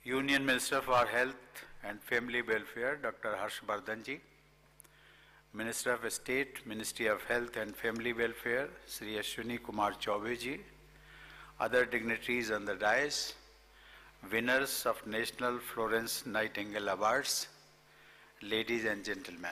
Union Minister for Health and Family Welfare, Dr. Harshvardhan ji, Minister of State, Ministry of Health and Family Welfare, Shri Ashwini Kumar Chaube ji, other dignitaries on the dais, winners of National Florence Nightingale Awards, ladies and gentlemen.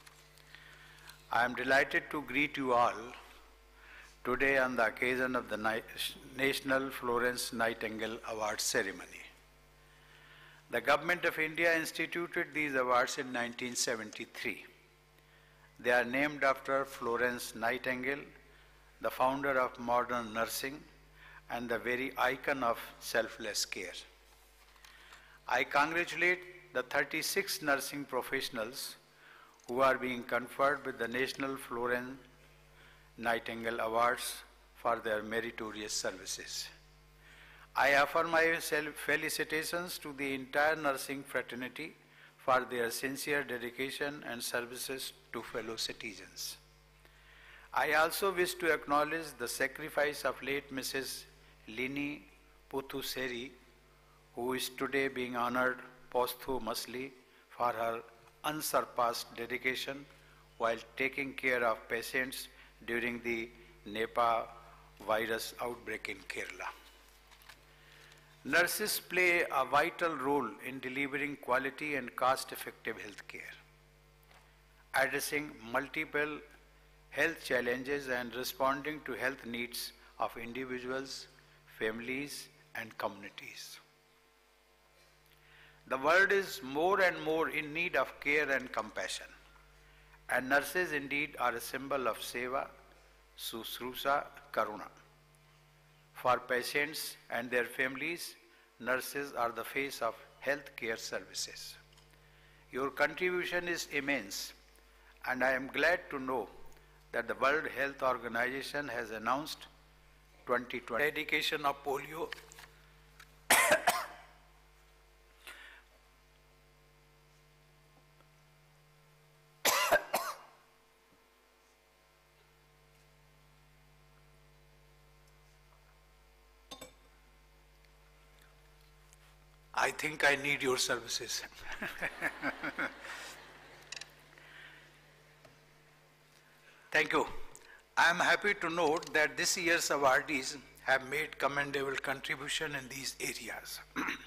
I am delighted to greet you all today on the occasion of the National Florence Nightingale Awards ceremony. The Government of India instituted these awards in 1973. They are named after Florence Nightingale, the founder of modern nursing and the very icon of selfless care. I congratulate the 36 nursing professionals who are being conferred with the National Florence Nightingale Awards for their meritorious services. I offer my felicitations to the entire nursing fraternity for their sincere dedication and services to fellow citizens. I also wish to acknowledge the sacrifice of late Mrs. Lini Puthuseri, who is today being honored posthumously for her unsurpassed dedication while taking care of patients during the Nipah virus outbreak in Kerala. Nurses play a vital role in delivering quality and cost-effective health care, addressing multiple health challenges and responding to health needs of individuals, families, and communities. The world is more and more in need of care and compassion, and nurses indeed are a symbol of seva, shushrusha, karuna. For patients and their families, nurses are the face of health care services. Your contribution is immense, and I am glad to know that the World Health Organization has announced 2020 eradication of polio I think I need your services. Thank you. I am happy to note that this year's awardees have made commendable contribution in these areas.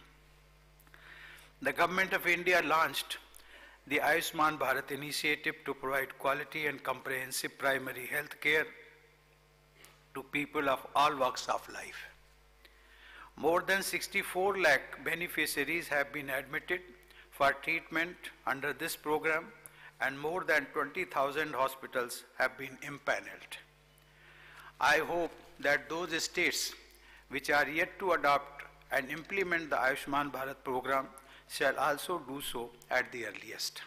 The Government of India launched the Ayushman Bharat initiative to provide quality and comprehensive primary health care to people of all walks of life. More than 64 lakh beneficiaries have been admitted for treatment under this program, and more than 20,000 hospitals have been impaneled. I hope that those states which are yet to adopt and implement the Ayushman Bharat program shall also do so at the earliest.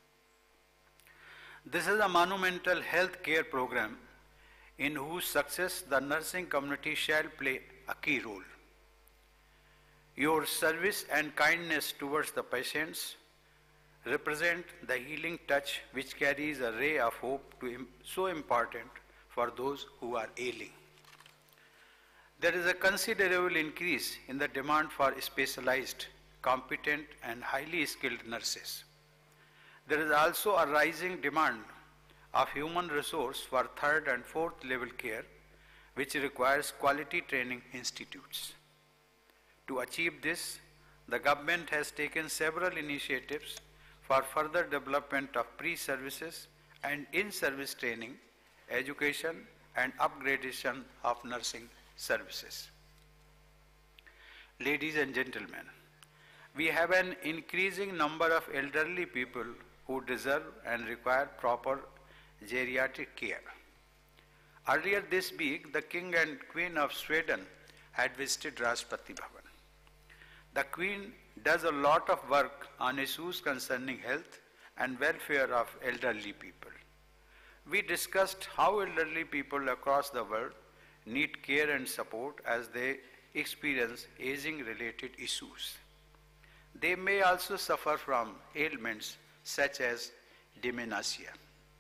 This is a monumental health care program in whose success the nursing community shall play a key role. Your service and kindness towards the patients represent the healing touch which carries a ray of hope so important for those who are ailing. There is a considerable increase in the demand for specialized, competent, and highly skilled nurses. There is also a rising demand of human resource for third and fourth level care, which requires quality training institutes. To achieve this, the government has taken several initiatives for further development of pre-services and in-service training, education, and upgradation of nursing services. Ladies and gentlemen, we have an increasing number of elderly people who deserve and require proper geriatric care. Earlier this week, the King and Queen of Sweden had visited Rashtrapati Bhavan. The Queen does a lot of work on issues concerning health and welfare of elderly people. We discussed how elderly people across the world need care and support as they experience aging-related issues. They may also suffer from ailments such as dementia.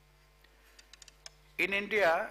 In India,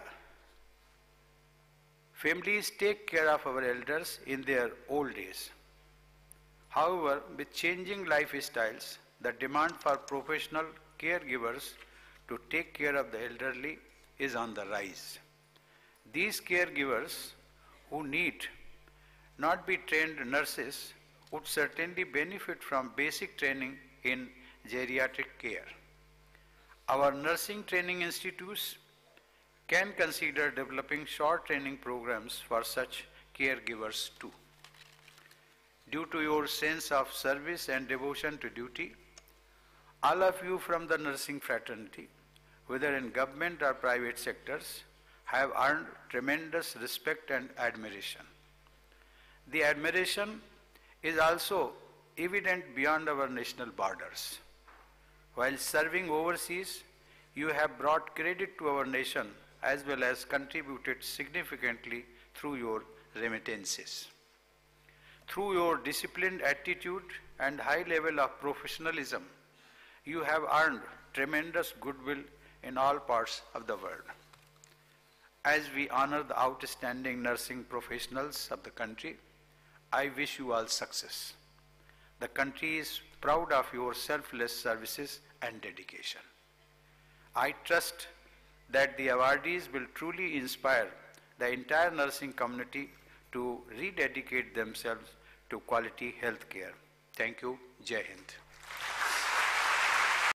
families take care of our elders in their old age. However, with changing lifestyles, the demand for professional caregivers to take care of the elderly is on the rise. These caregivers who need not be trained nurses would certainly benefit from basic training in geriatric care. Our nursing training institutes can consider developing short training programs for such caregivers too. Due to your sense of service and devotion to duty, all of you from the nursing fraternity, whether in government or private sectors, have earned tremendous respect and admiration. The admiration is also evident beyond our national borders. While serving overseas, you have brought credit to our nation as well as contributed significantly through your remittances. Through your disciplined attitude and high level of professionalism, you have earned tremendous goodwill in all parts of the world. As we honor the outstanding nursing professionals of the country, I wish you all success. The country is proud of your selfless services and dedication. I trust that the awardees will truly inspire the entire nursing community to rededicate themselves to quality health care. Thank you. Jai Hind.